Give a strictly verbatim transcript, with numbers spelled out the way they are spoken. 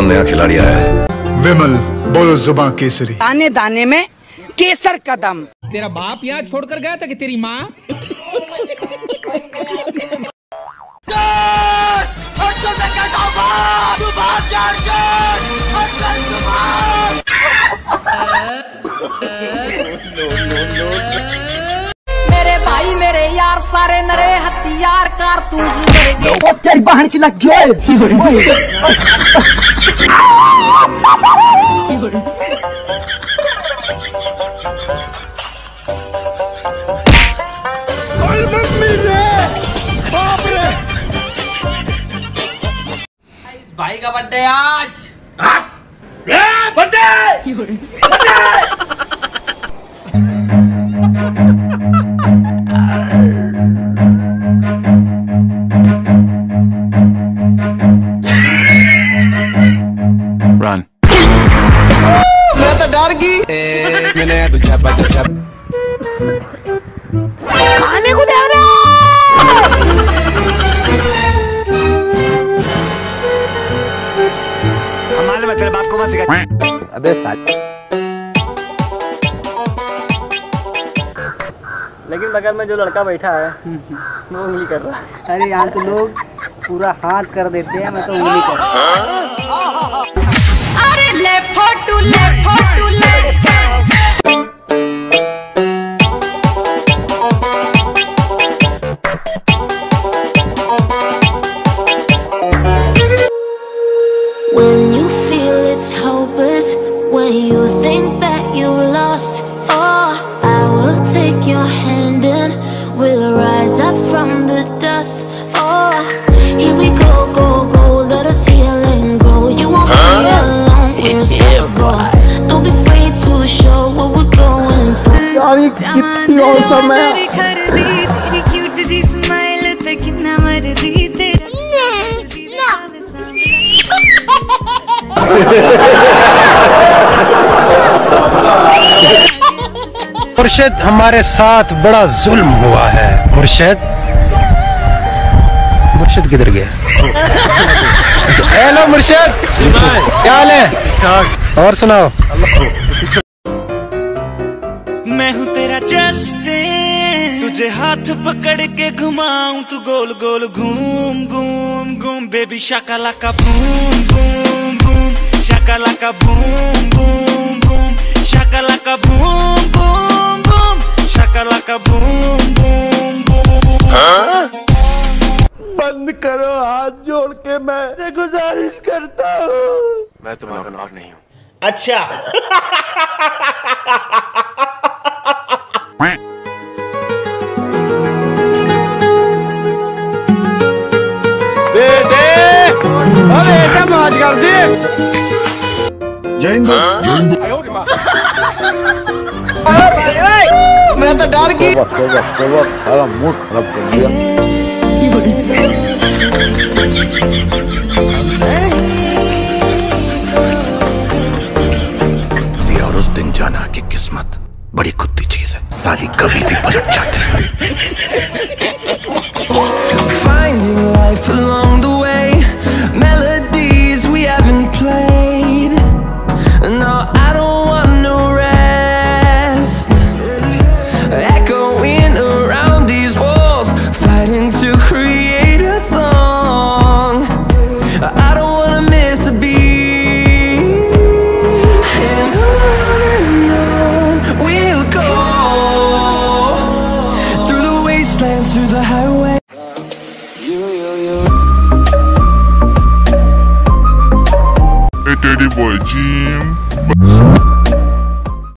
नया खिलाड़ी आया है। विमल बोलो जुबान केसरी। दाने दाने में केसर कदम। तेरा बाप यहाँ छोड़कर गया था कि तेरी माँ? मेरे भाई मेरे यार सारे नरे हथियार कारतूस मेरे तेरी बहन की लग गया। भाई का बर्थडे आज। Birthday Run. मैं तो डर गई। मैंने तो चपा चपा खाने को दे रहा। हमारे में तेरे बाप को मत सिखा। अबे साल। लेकिन बगल में जो लड़का बैठा है वो उंगली कर रहा है। अरे यहाँ तो लोग पूरा हाथ कर देते हैं, मैं तो उंगली कर रहा हूँ। अरे left foot two left foot two left. When you feel it's hopeless, when you think that you lost, oh, I will take your hand and we'll rise up from the dust. Oh, here we go, go, go, let us heal and grow. You won't be alone, we're unstoppable. Don't be afraid to show what we're going through. यार ये कितनी awesome है। मुर्शिद हमारे साथ बड़ा जुल्म हुआ है। मुर्शिद मुर्शिद किधर गया? हेलो मुर्शिद, क्या हाल है? और सुनाओ। मैं हूँ तेरा जस्ते, तुझे हाथ पकड़ के घुमाऊं, तू गोल गोल घूम घूम घूम। Baby shakalaka boom boom boom, shakalaka boom boom boom, shakalaka boom boom boom, shakalaka boom boom boom. बंद करो हाथ जोड़ के मैं गुजारिश करता हूँ। मैं तुम्हारा और नहीं हूँ। अच्छा। बेटे अरे बेटा मौज कर दे। जय हिंद। मैं तो डर गई। सारा मूड खराब कर दिया। और उस दिन जाना की किस्मत बड़ी कुत्ती चीज है, साली कभी भी पलट जाते हैं। Finding life along the way, melodies we haven't played. No, I don't want no rest. Echoing around these walls, fighting to create a song. I don't wanna miss a beat. And on and on we'll go, through the wastelands, through the highway. H T B boy team.